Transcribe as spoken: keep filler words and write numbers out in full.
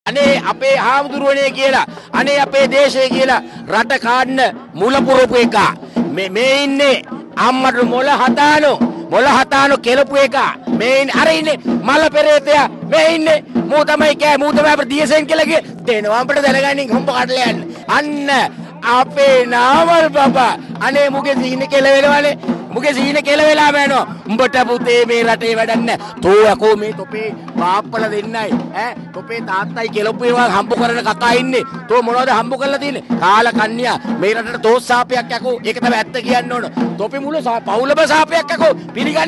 අනේ අපේ හාමුදුරුවනේ කියලා අනේ අපේ දේශේ කියලා රට කාන්න මුල පුරපු එක මේ මේ ඉන්නේ අම්මට මොළ හදානෝ මොළ හදානෝ කෙලපු එක මේ ඉන්නේ අර ඉන්නේ මල පෙරේතයා මේ ඉන්නේ මූ තමයි කෑ මූ තමයි අපිට දියසෙන් කියලා කිය දෙනවා අපිට දැනගන්නේ හොම්බ කඩලා යන්න අන්න අපේ නාමල් බබා අනේ මුගේ සීනේ කෙල වෙනවනේ මුගේ සීනේ කෙල වෙලාම යනවා උඹට පුතේ මේ රටේ වැඩක් නැහැ තෝ යකෝ මේ තොපේ බාප්පලා දෙන්නයි ඈ තොපේ තාත්තයි කෙලපු ඒවා හම්බ කරන කකා ඉන්නේ තෝ මොනවද හම්බ කරලා තියෙන්නේ කාල කන්‍යා මේ රටට තෝස් සාපයක් යකෝ ඒක තමයි ඇත්ත කියන්න ඕන තොපේ මුල පවුලම සාපයක් යකෝ පිළිගන්න